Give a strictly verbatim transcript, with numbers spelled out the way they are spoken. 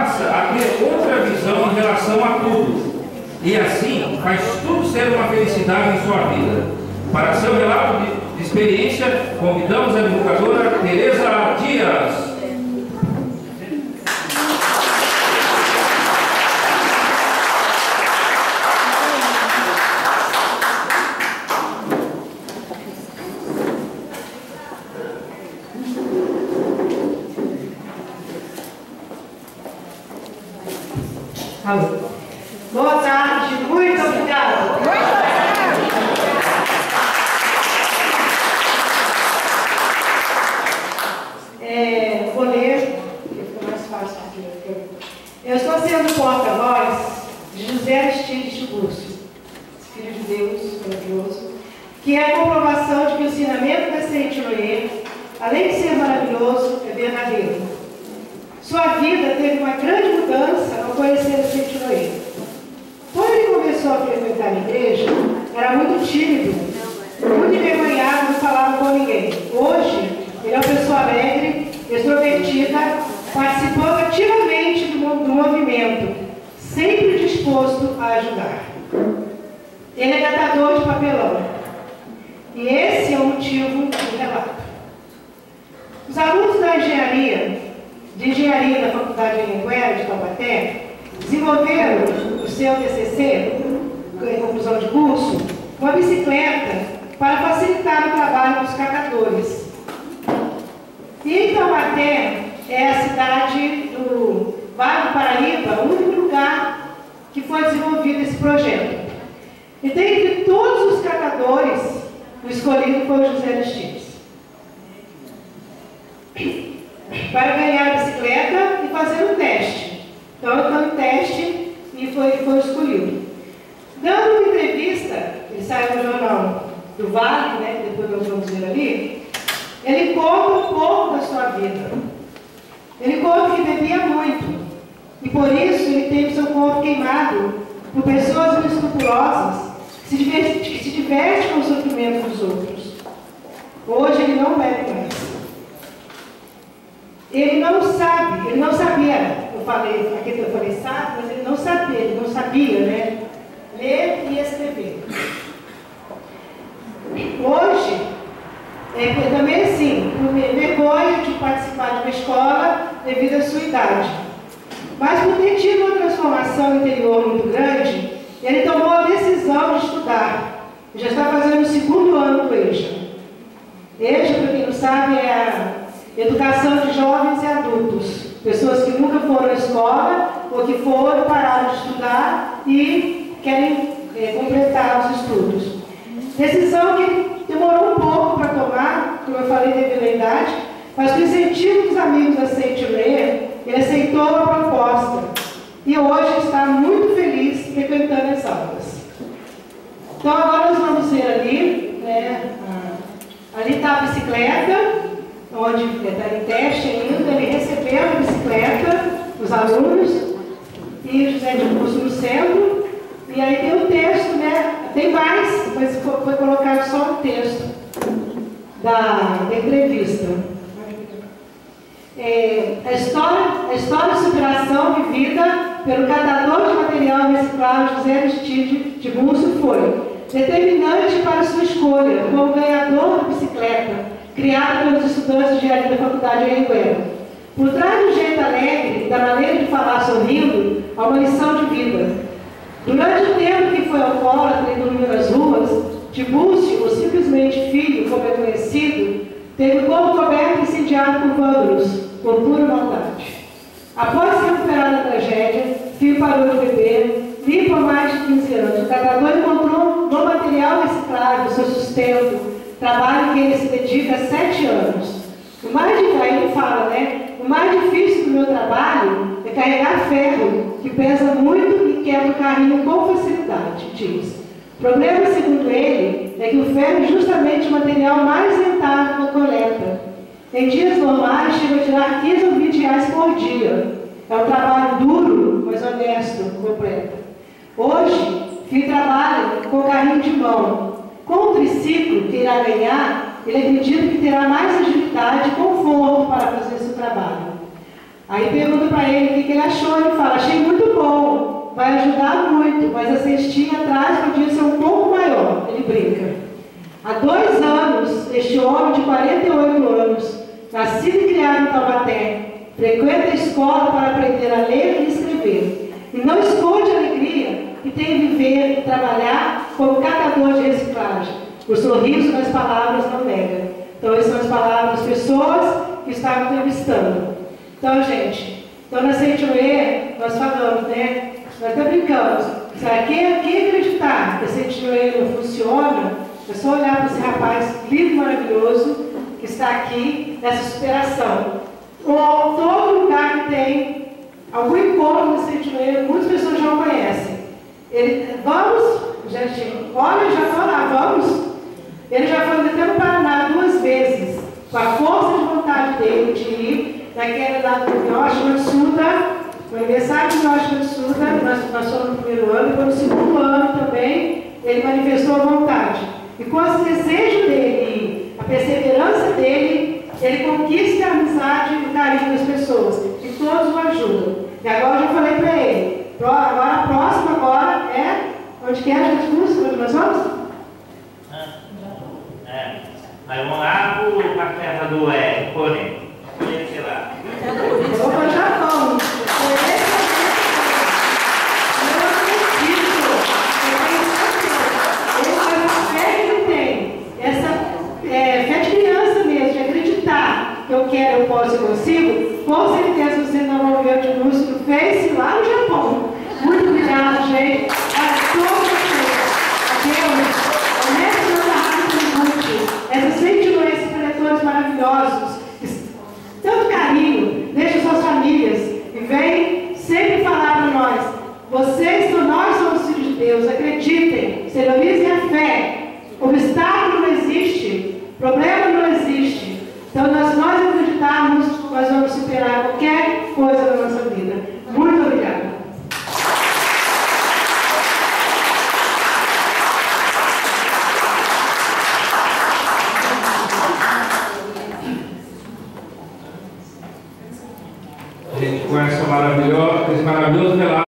passa a ter outra visão em relação a tudo. E assim faz tudo ser uma felicidade em sua vida. Para seu relato de, de experiência, convidamos a divulgadora Tereza Dias. Boa tarde, muito obrigada. É, vou ler, porque fica mais fácil aqui. Eu estou sendo porta-voz de José Aristides Tiburcio, filho de Deus, maravilhoso, que é a comprovação de que o ensinamento da Saint-Hilaire, além de ser maravilhoso, é verdadeiro. Sua vida teve uma grande mudança ao conhecer o Saint-Hilaire. Quando ele começou a frequentar a igreja, era muito tímido, muito envergonhado, não falava com ninguém. Hoje, ele é uma pessoa alegre, extrovertida, participando ativamente do, do movimento, sempre disposto a ajudar. Ele é catador de papelão. E esse é o motivo do relato. Os alunos da engenharia, de engenharia da Faculdade de Anhanguera de Taubaté, desenvolveram o seu T C C, em conclusão de curso, uma bicicleta para facilitar o trabalho dos catadores. E em Taubaté é a cidade do Vale do Paraíba, o único lugar que foi desenvolvido esse projeto. E dentre todos os catadores, o escolhido foi o José Aristides, para ganhar a bicicleta e fazer um teste. Então, ele foi um teste e foi, foi escolhido. Dando uma entrevista, ele saiu no jornal do Vale, né, que depois nós vamos ver ali, ele conta um pouco da sua vida. Ele conta que bebia muito, e por isso ele teve seu corpo queimado por pessoas inescrupulosas que se divertem, que se divertem com o sofrimento dos outros. Hoje ele não bebe mais. Ele não sabe, ele não sabia, eu falei, aqui eu falei sabe, mas ele não sabia, ele não sabia, né? Ler e escrever. Hoje, é também assim, por vergonha de participar de uma escola devido à sua idade. Mas por ter tido uma transformação interior muito grande, ele tomou a decisão de estudar. Ele já está fazendo o segundo ano do EJA. EJA, para quem não sabe, é a Educação de Jovens e Adultos. Pessoas que nunca foram à escola ou que foram, pararam de estudar e querem é, completar os estudos. Decisão que demorou um pouco para tomar, como eu falei, devido à idade, mas com o incentivo dos amigos da Saint-Hilaire, ele aceitou a proposta e hoje está muito feliz frequentando as aulas. Então agora nós vamos ver ali, né, ali está a bicicleta, onde está em teste ainda, ele recebeu a bicicleta, os alunos, e o José Tiburcio no centro, e aí tem o texto, né? Tem mais, depois foi colocado só o texto da, da entrevista. É, a, história, a história de superação vivida pelo catador de material reciclável José Aristides Tiburcio foi determinante para sua escolha como ganhador da bicicleta criada pelos estudantes de engenharia da Faculdade de Anhanguera. Por trás do jeito alegre, da maneira de falar sorrindo, há uma lição de vida. Durante o tempo que foi alcoólatra e dormiu nas ruas, Tiburcio, ou simplesmente filho, como é conhecido, teve o corpo coberto e incendiado por vândalos, por pura maldade. Após se recuperar da tragédia, filho parou de beber, limpo há mais de quinze anos. O catador encontrou no material reciclável seu sustento, trabalho que ele se dedica há sete anos. O mais difícil, aí ele fala, né? O mais difícil do meu trabalho é carregar ferro, que pesa muito e quebra o carrinho com facilidade, diz. O problema, segundo ele, é que o ferro é justamente o material mais rentável da coleta. Em dias normais, chega a tirar quinze ou vinte reais por dia. É um trabalho duro, mas honesto, completo. Hoje, filho trabalha com carrinho de mão. Com o triciclo que irá ganhar, ele acredita que terá mais agilidade e conforto para fazer seu trabalho. Aí pergunta para ele o que ele achou vai ajudar muito, mas a cestinha atrás podia ser um pouco maior, ele brinca. Há dois anos, este homem de quarenta e oito anos, nascido e criado em Taubaté, frequenta a escola para aprender a ler e escrever, e não esconde a alegria que tem em viver e trabalhar como catador de reciclagem. O sorriso nas palavras não nega. Então, essas são as palavras das pessoas que estavam entrevistando. Então, gente, então na Century, nós falamos, né? Nós até brincamos. Se quem, quem acreditar que a Century não funciona, é só olhar para esse rapaz lindo e maravilhoso que está aqui nessa superação. Ou todo lugar que tem algum encontro da Century, muitas pessoas já o conhecem. Ele, vamos, gente, olha, já foi lá, vamos. Ele já foi até no Paraná duas vezes, com a força de vontade dele de ir naquele lá do Yoshi Matsuda, no aniversário do Yoshi Matsuda, nós, nós fomos no primeiro ano, e foi no segundo ano também, ele manifestou a vontade. E com esse desejo dele, a perseverança dele, ele conquista a amizade e o carinho das pessoas, e todos o ajudam. E agora eu já falei para ele, agora a próxima agora é, onde que é a discurso, onde nós vamos? É, nós vamos lá para a terra do é, Corém. Conhecer lá. Eu vou para o Japão. Eu acredito. Essa fé que ele tem, essa é, fé de criança mesmo, de acreditar que eu quero, eu posso, eu consigo, com certeza você não vai ver o discurso do Face lá no Japão. Muito obrigada, gente. A todos vocês. Adeus. Essas influências diretores maravilhosos, tanto carinho, deixa suas famílias e vem sempre falar para nós. Vocês, nós somos filhos de Deus, acreditem, sedorizem a fé. Obstáculo não existe, problema não existe. Então, nós, nós acreditarmos, nós vamos superar qualquer coisa na nossa vida. Muito obrigada. Com essa maravilhosa, esse maravilhoso relato.